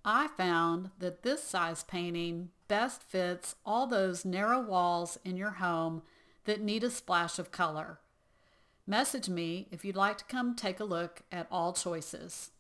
I found that this size painting best fits all those narrow walls in your home that need a splash of color. Message me if you'd like to come take a look at all choices.